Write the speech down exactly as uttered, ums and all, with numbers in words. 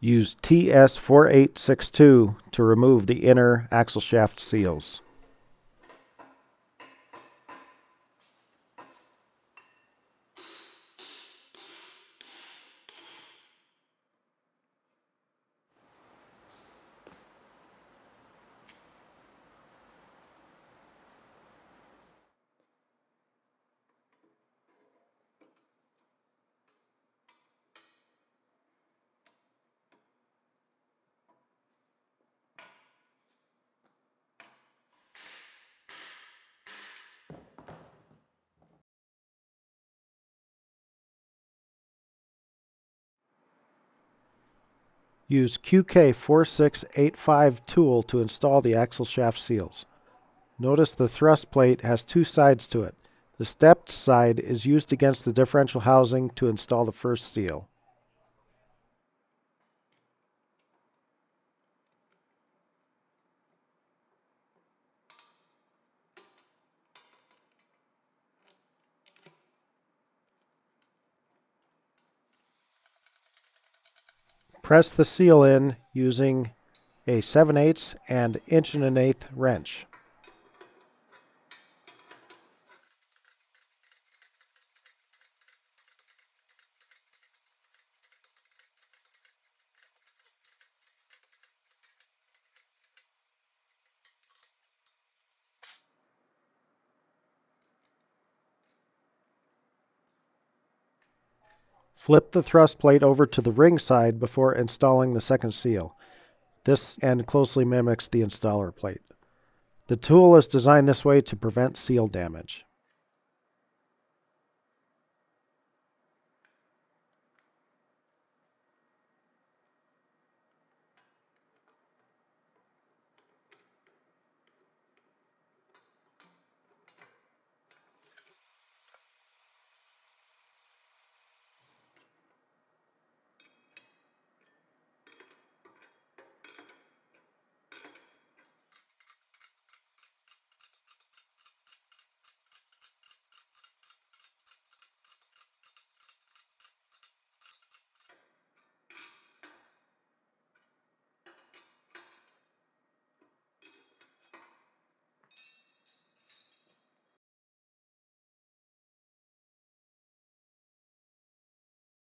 Use T S four eight six two to remove the inner axle shaft seals. Use Q K four six eight five tool to install the axle shaft seals. Notice the thrust plate has two sides to it. The stepped side is used against the differential housing to install the first seal. Press the seal in using a seven eighths and inch and an eighth wrench. Flip the thrust plate over to the ring side before installing the second seal. This end closely mimics the installer plate. The tool is designed this way to prevent seal damage.